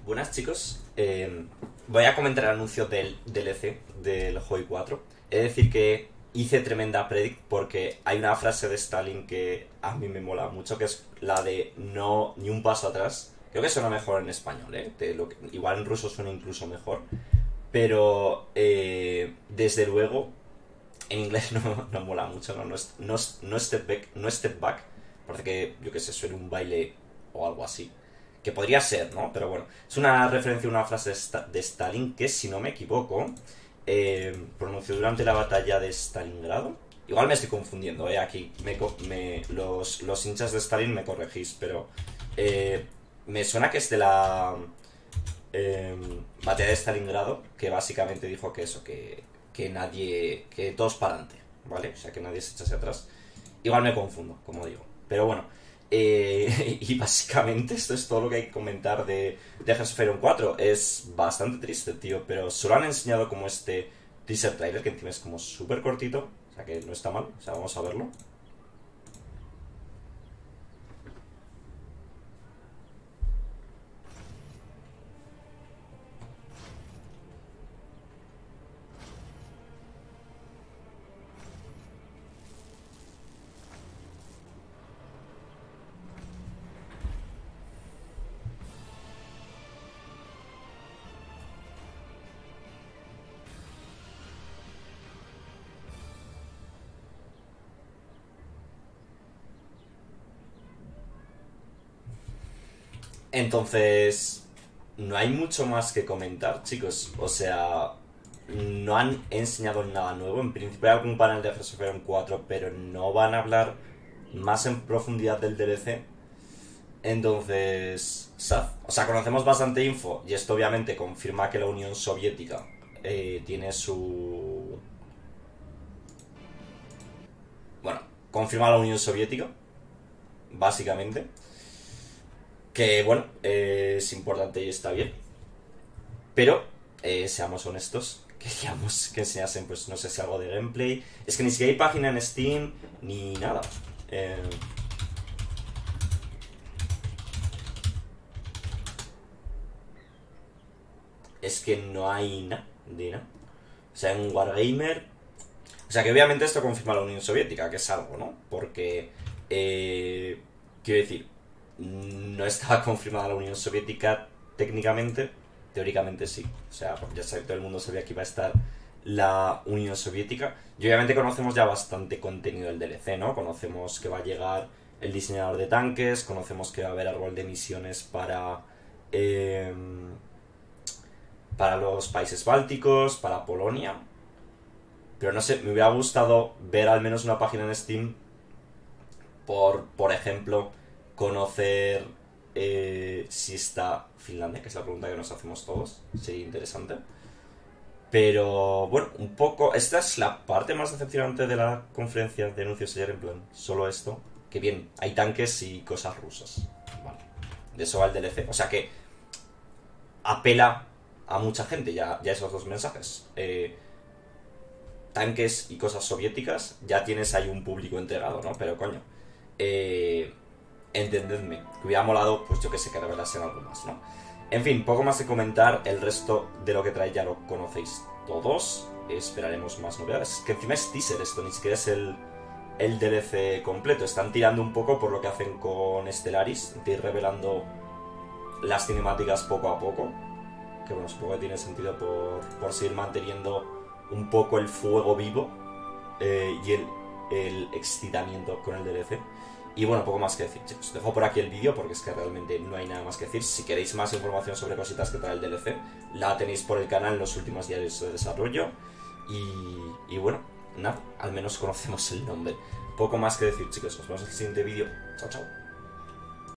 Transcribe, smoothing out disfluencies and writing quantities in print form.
Buenas chicos, voy a comentar el anuncio del DLC del Hoi 4. Es decir que hice tremenda predict porque hay una frase de Stalin que a mí me mola mucho, que es la de no ni un paso atrás. Creo que suena mejor en español, igual en ruso suena incluso mejor. Pero desde luego en inglés no mola mucho, no step back. Parece que, yo que sé, suena un baile o algo así. Que podría ser, ¿no? Pero bueno, es una referencia a una frase de Stalin que, si no me equivoco, pronunció durante la batalla de Stalingrado. Igual me estoy confundiendo, aquí los hinchas de Stalin me corregís, pero me suena que es de la batalla de Stalingrado, que básicamente dijo que eso, que todos para adelante, ¿vale? O sea, que nadie se echase atrás. Igual me confundo, como digo, pero bueno. Y básicamente esto es todo lo que hay que comentar de Gears of War 4. Es bastante triste, tío, pero solo han enseñado como este teaser trailer, que encima es como súper cortito, o sea que no está mal, o sea, vamos a verlo. Entonces, no hay mucho más que comentar, chicos. O sea, no han enseñado nada nuevo. En principio hay algún panel de Gears of War 4, pero no van a hablar más en profundidad del DLC. Entonces, o sea, conocemos bastante info y esto obviamente confirma que la Unión Soviética tiene su... Bueno, confirma la Unión Soviética, básicamente. Que bueno, es importante y está bien. Pero, seamos honestos, queríamos que enseñasen, pues no sé si algo de gameplay. Es que ni siquiera hay página en Steam, ni nada. Es que no hay nada de nada. O sea, en Wargamer... O sea, que obviamente esto confirma la Unión Soviética, que es algo, ¿no? Porque, quiero decir, no estaba confirmada la Unión Soviética técnicamente, teóricamente sí. O sea, ya sabe, todo el mundo sabía que iba a estar la Unión Soviética. Y obviamente conocemos ya bastante contenido del DLC, ¿no? Conocemos que va a llegar el diseñador de tanques, conocemos que va a haber árbol de misiones para los países bálticos, para Polonia. Pero no sé, me hubiera gustado ver al menos una página en Steam por ejemplo, conocer si está Finlandia, que es la pregunta que nos hacemos todos. Sería interesante. Pero bueno, un poco... Esta es la parte más decepcionante de la conferencia de anuncios ayer, en plan, solo esto. Que bien, hay tanques y cosas rusas. Vale. De eso va el DLC. O sea que apela a mucha gente ya esos dos mensajes. Tanques y cosas soviéticas, ya tienes ahí un público entregado, ¿no? Pero coño, entendedme, que hubiera molado, pues yo que sé, que revelasen algo más, ¿no? En fin, poco más que comentar. El resto de lo que trae ya lo conocéis todos. Esperaremos más novedades. Que encima es teaser esto, ni siquiera es el DLC completo. Están tirando un poco por lo que hacen con Stellaris, de ir revelando las cinemáticas poco a poco. Que bueno, supongo que tiene sentido por seguir manteniendo un poco el fuego vivo y el excitamiento con el DLC. Y bueno, poco más que decir, chicos. Dejo por aquí el vídeo porque es que realmente no hay nada más que decir. Si queréis más información sobre cositas que trae el DLC, la tenéis por el canal en los últimos diarios de desarrollo. Y bueno, nada, al menos conocemos el nombre. Poco más que decir, chicos. Nos vemos en el siguiente vídeo. Chao, chao.